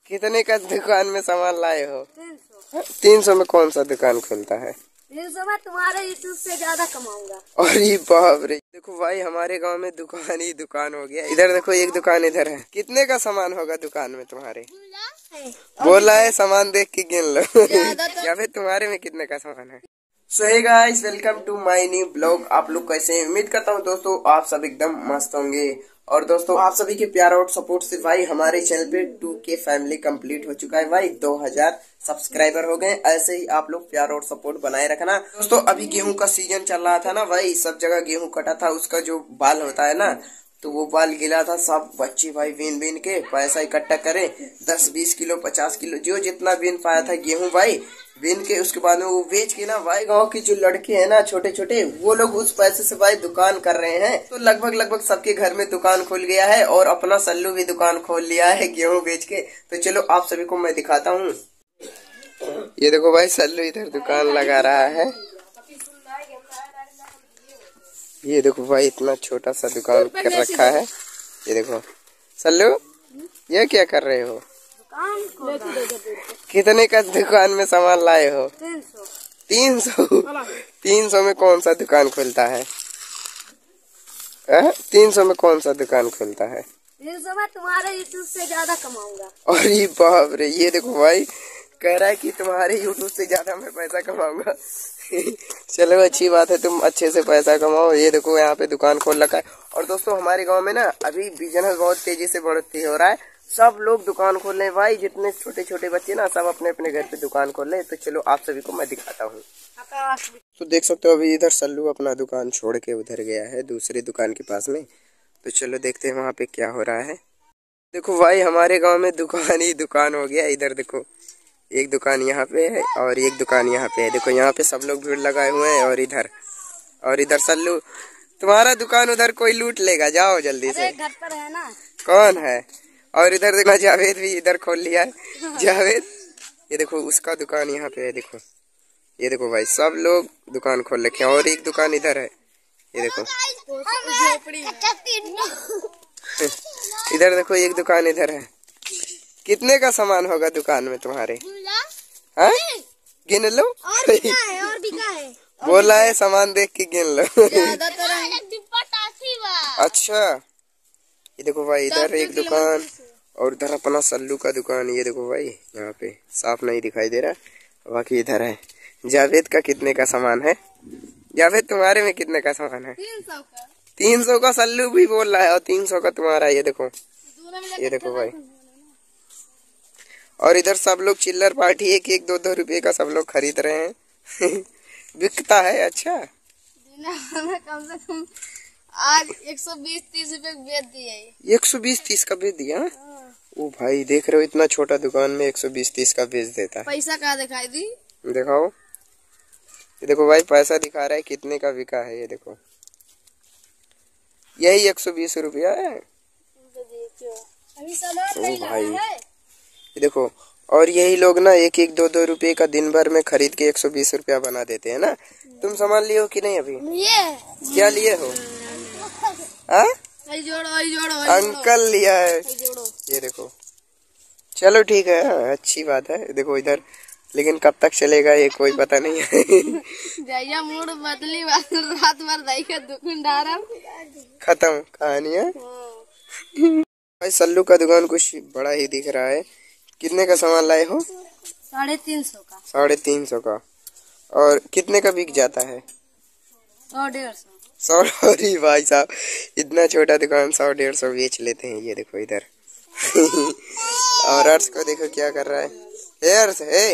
कितने का दुकान में सामान लाए हो? 300। 300 में कौन सा दुकान खुलता है? 300 में तुम्हारे यूट्यूब से ज्यादा कमाऊंगा। अरे बाप रे, देखो भाई हमारे गांव में दुकान ही दुकान हो गया। इधर देखो एक दुकान इधर है। कितने का सामान होगा दुकान में तुम्हारे? बोला है सामान देख के गिन लो। या फिर तुम्हारे में कितने का सामान है? So hey guys, welcome to my new blog. आप लोग कैसे हैं? उम्मीद करता हूँ दोस्तों आप सब एकदम मस्त होंगे। और दोस्तों आप सभी के प्यार और सपोर्ट से भाई हमारे चैनल पे 2K फैमिली कंप्लीट हो चुका है भाई। 2000 सब्सक्राइबर हो गए। ऐसे ही आप लोग प्यार और सपोर्ट बनाए रखना दोस्तों। अभी गेहूं का सीजन चल रहा था ना भाई, सब जगह गेहूं कटा था। उसका जो बाल होता है ना, तो वो बाल गिला था। सब बच्चे भाई बीन बीन के पैसा इकट्ठा करे, 10-20 किलो 50 किलो जो जितना बीन पाया था गेहूं भाई बीन के, उसके बाद में वो बेच के ना भाई गांव की जो लड़के हैं ना छोटे छोटे, वो लोग उस पैसे से भाई दुकान कर रहे हैं। तो लगभग सबके घर में दुकान खुल गया है और अपना सल्लू भी दुकान खोल लिया है गेहूं बेच के। तो चलो आप सभी को मैं दिखाता हूँ। ये देखो भाई सल्लू इधर दुकान लगा रहा है। ये देखो भाई इतना छोटा सा दुकान कर रखा है। ये देखो सल्लू, ये क्या कर रहे हो? कितने का दुकान में सामान लाए हो? 300। 300 में कौन सा दुकान खुलता है? 300 में कौन सा दुकान खुलता है? 300 में तुम्हारे यूट्यूब से ज्यादा कमाऊंगा। अरे बाप रे, ये देखो भाई कह रहा है कि तुम्हारे यूट्यूब से ज्यादा मैं पैसा कमाऊंगा। चलो अच्छी बात है, तुम अच्छे से पैसा कमाओ। ये देखो यहाँ पे दुकान खोल रखा है। और दोस्तों हमारे गांव में ना अभी बिजनेस बहुत तेजी से बढ़ती हो रहा है। सब लोग दुकान खोल रहे हैं भाई। जितने छोटे छोटे बच्चे ना सब अपने अपने घर पे दुकान खोल रहे हैं। तो चलो आप सभी को मैं दिखाता हूँ। तो देख सकते हो अभी इधर सल्लू अपना दुकान छोड़ के उधर गया है दूसरी दुकान के पास में। तो चलो देखते हैं वहाँ पे क्या हो रहा है। देखो भाई हमारे गाँव में दुकान ही दुकान हो गया। इधर देखो एक दुकान यहाँ पे है और एक दुकान यहाँ पे है। देखो यहाँ पे सब लोग भीड़ लगाए हुए हैं। और इधर सल्लू, तुम्हारा दुकान उधर कोई लूट लेगा, जाओ जल्दी से। घर पर है ना? कौन है? और इधर देखना जावेद भी इधर खोल लिया है। जावेद, ये देखो उसका दुकान यहाँ पे है। देखो ये देखो भाई सब लोग दुकान खोल रखे हैं। और एक दुकान इधर है, ये देखो। इधर देखो एक दुकान इधर है। कितने का सामान होगा दुकान में तुम्हारे? हाँ गिन लो। और भी का है? बोला है सामान देख के गिन लो। अच्छा ये देखो भाई इधर एक दुकान और इधर अपना सल्लू का दुकान। ये देखो भाई यहाँ पे साफ नहीं दिखाई दे रहा, बाकी इधर है। जावेद का कितने का सामान है? जावेद तुम्हारे में कितने का सामान है? 300 का। 300 का सल्लू भी बोल रहा है और 300 का तुम्हारा। ये देखो, ये देखो भाई। और इधर सब लोग चिल्लर पार्टी 1-1 2-2 रुपए का सब लोग खरीद रहे हैं। बिकता है अच्छा। कम से कम आज 120-30 रुपए बेच दिए। 120-30 का बेच दिया? ओ भाई देख रहे हो इतना छोटा दुकान में 120-30 का बेच देता है। पैसा कहाँ दिखाई दी? दिखाओ। ये देखो भाई पैसा दिखा रहा है कितने का बिका है। ये देखो यही 120 रुपया है। अभी सामान नहीं भाई लाया है। ये देखो, और यही लोग ना 1-1 2-2 रुपए का दिन भर में खरीद के 120 रुपया बना देते हैं ना। तुम सामान लिए हो कि नहीं अभी? ये क्या लिए हो? हाँ जोड़ो अंकल लिया है। ये देखो चलो ठीक है, अच्छी बात है। देखो इधर लेकिन कब तक चलेगा ये कोई पता नहीं है। जैया मूड बदली रात भर दाई का दुकानदार खत्म कहानी है। भाई सल्लू का दुकान कुछ बड़ा ही दिख रहा है। कितने का सामान लाए हो? 350 का। 350 का। और कितने का बिक जाता है? 100-150। अरे भाई साहब इतना छोटा दुकान 100-150 बेच लेते हैं। ये देखो इधर। और अर्श को देखो क्या कर रहा है। अर्श है,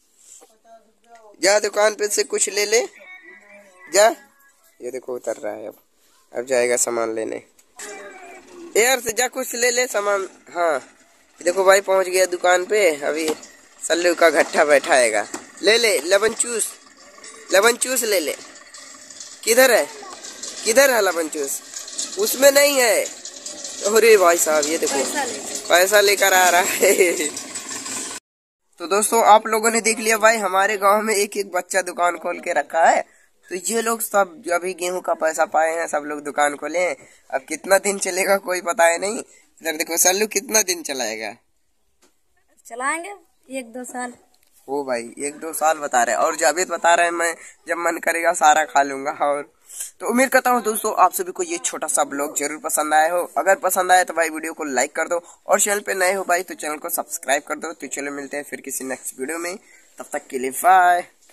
जा दुकान पे से कुछ ले ले जा। ये देखो उतर रहा है। अब जाएगा सामान लेने। अर्श जा कुछ ले ले सामान। हाँ देखो भाई पहुंच गया दुकान पे। अभी सल्लू का घट्टा बैठाएगा। ले ले लेमन चूस ले ले। किधर है लेमन चूस? उसमें नहीं है। अरे भाई साहब ये देखो पैसा लेकर आ रहा है। तो दोस्तों आप लोगों ने देख लिया भाई हमारे गांव में एक एक बच्चा दुकान खोल के रखा है। तो ये लोग सब अभी गेहूं का पैसा पाए हैं, सब लोग दुकान खोले हैं। अब कितना दिन चलेगा कोई पता है नहीं। इधर देखो सल्लू कितना दिन चलाएगा? चलाएंगे 1-2 साल। ओ भाई 1-2 साल बता रहे हैं, और जावेद बता रहे हैं मैं जब मन करेगा सारा खा लूंगा। और तो उम्मीद करता हूँ दोस्तों आप सभी को ये छोटा सा ब्लॉग जरूर पसंद आया हो। अगर पसंद आया तो भाई वीडियो को लाइक कर दो, और चैनल पे नए हो भाई तो चैनल को सब्सक्राइब कर दो। तो चलो मिलते हैं फिर किसी नेक्स्ट वीडियो में, तब तक के लिए बाय।